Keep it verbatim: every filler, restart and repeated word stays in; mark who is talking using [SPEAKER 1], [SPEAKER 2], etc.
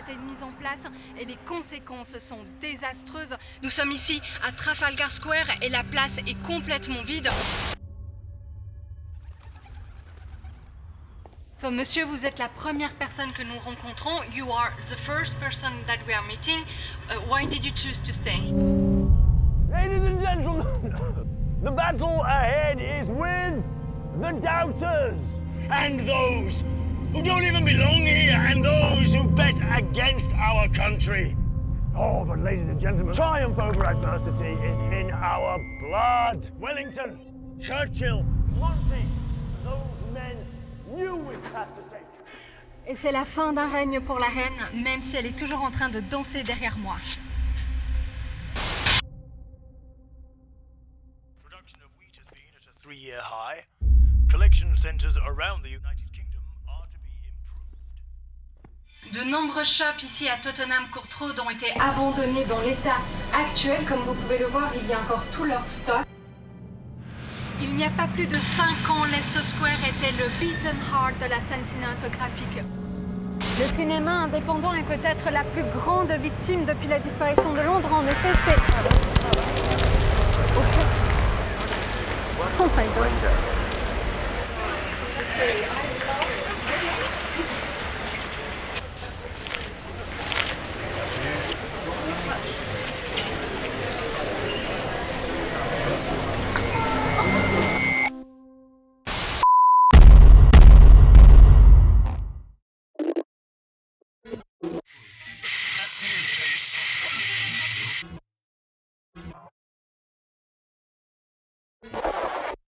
[SPEAKER 1] été mise en place et les conséquences sont désastreuses. Nous sommes ici à Trafalgar Square et la place est complètement vide. So, monsieur, vous êtes la première personne que nous rencontrons. You are the first person that we are meeting. Uh, why did you choose to stay?
[SPEAKER 2] Ladies and gentlemen, the battle ahead is with the doubters and those who don't even belong here and those who bet against our country. Oh, but ladies and gentlemen, triumph over adversity is in our blood. Wellington, Churchill, Monty, those men knew it had to take.
[SPEAKER 1] Et c'est la fin d'un règne pour la reine, même si elle est toujours en train de danser derrière moi.
[SPEAKER 3] Production of wheat has been at a three-year high. Collection centers around the United Kingdom are to be improved.
[SPEAKER 1] De nombreux shops ici à Tottenham Court Road ont été abandonnés dans l'état actuel. Comme vous pouvez le voir, il y a encore tout leur stock. Il n'y a pas plus de cinq ans, Leicester Square était le beaten heart de la scène cinématographique. Le cinéma indépendant est peut-être la plus grande victime depuis la disparition de Londres. En effet, c'est... Oh my God.